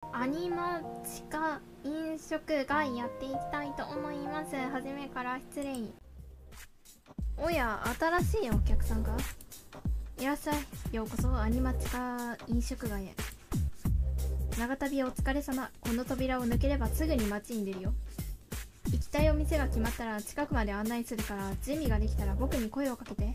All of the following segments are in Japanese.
アニマ地下飲食街やっていきたいと思います。初めから失礼。おや、新しいお客さんか。いらっしゃい。ようこそアニマ地下飲食街へ。長旅お疲れ様。この扉を抜ければすぐに街に出るよ。行きたいお店が決まったら近くまで案内するから、準備ができたら僕に声をかけて。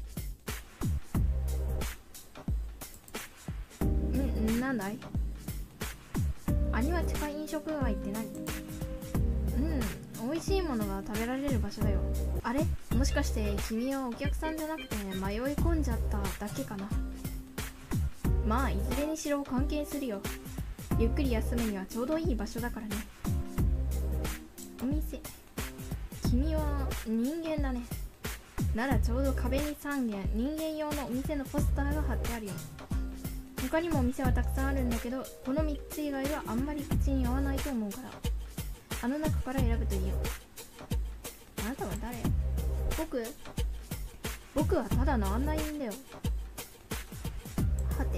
なんだい。アニマ地下飲食街って何。美味しいものが食べられる場所だよ。あれ、もしかして君はお客さんじゃなくて迷い込んじゃっただけかな。まあいずれにしろ関係するよ。ゆっくり休むにはちょうどいい場所だからね。お店、君は人間だね。ならちょうど壁に3軒人間用のお店のポスターが貼ってあるよ。他にもお店はたくさんあるんだけど、この3つ以外はあんまり口に合わないと思うから、あの中から選ぶといいよ。あなたは誰。僕はただの案内人だよ。はて、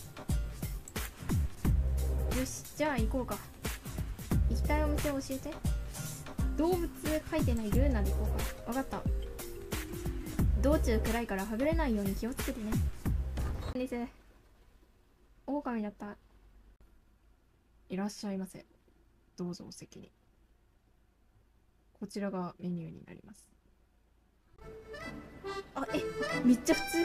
よし、じゃあ行こうか。行きたいお店を教えて。動物書いてないルーナで行こうか。わかった。道中暗いからはぐれないように気をつけてね。です狼だった。いらっしゃいませ。どうぞお席に。こちらがメニューになります。あ、めっちゃ普通。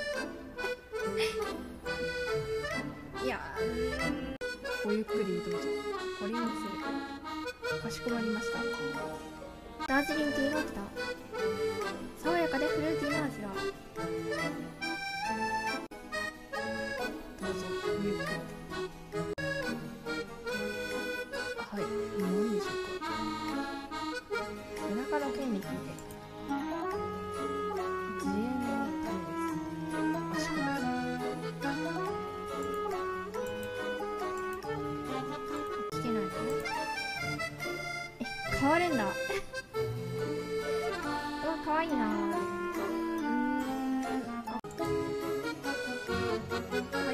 いやごゆっくりどうぞ。これにする。かしこまりました。ダージリンティーが来た。爽やかでフルーティーな味だ。どうぞごゆっくり。はい、何でしょうか。背中の件について。自演のためです。かしこまり。聞けないの？変わるんだ。うわ、かわいいな。はい、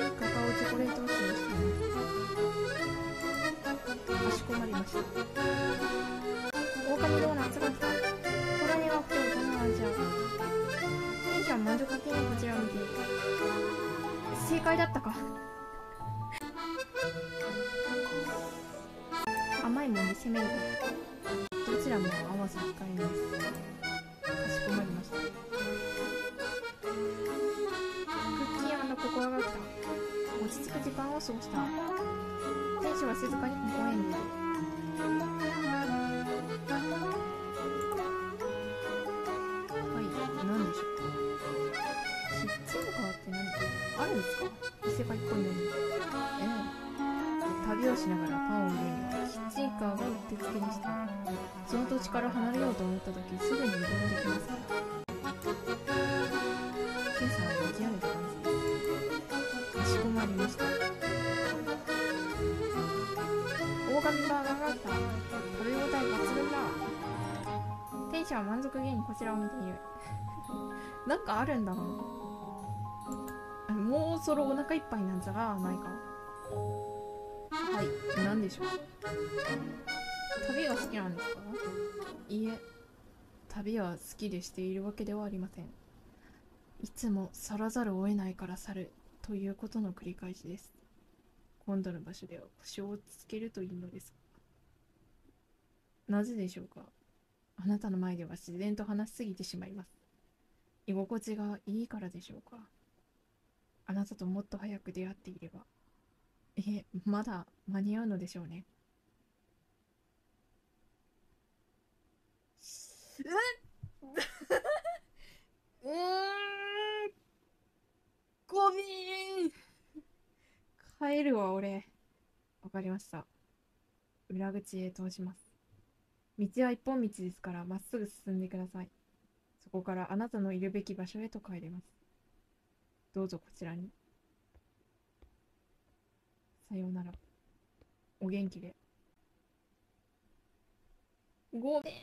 カカオチョコレートを使用しています。かしこまりました。狼ドーナツが来た。ほろ苦くて大人の味だ。テンション満足系にこちらを見ている。正解だったか。甘いもんで攻めるから。どちらも合わせ控えます。かしこまりました。クッキー&ココアが来た。落ち着く時間を過ごした。店主は静かに微笑んでいる。はい、何でしょうか。キッチンカーって何あるんですか。店が1個に。旅をしながらパンを売るにはキッチンカーがうってつけでした。その土地から離れようと思った時すぐに移動できますから。今朝は極めて感じです。かしこまりました。大神バーガーが来た。食べ応え抜群だ。店主は満足げにこちらを見ている。なんかあるんだな。もうそろお腹いっぱいなんじゃないか。はい、何でしょう。旅が好きなんですか。いいえ、旅は好きでしているわけではありません。いつも去らざるを得ないから去るということの繰り返しです。今度の場所では腰をつけるといいのです。なぜでしょうか。あなたの前では自然と話しすぎてしまいます。居心地がいいからでしょうか。あなたともっと早く出会っていれば。まだ間に合うのでしょうね。ごめん。帰るわ、俺。わかりました。裏口へ通します。道は一本道ですから、まっすぐ進んでください。そこからあなたのいるべき場所へと帰れます。どうぞこちらに。さようなら。お元気で。ごめん。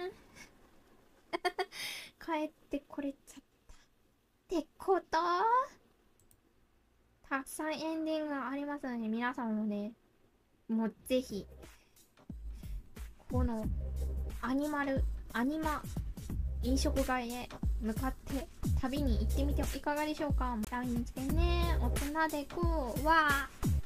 帰ってこれちゃったってこと。たくさんエンディングがありますので、皆さんもね、 もうぜひこのアニマ飲食街へ向かって旅に行ってみてはいかがでしょうか。来日でね、大人でこうわー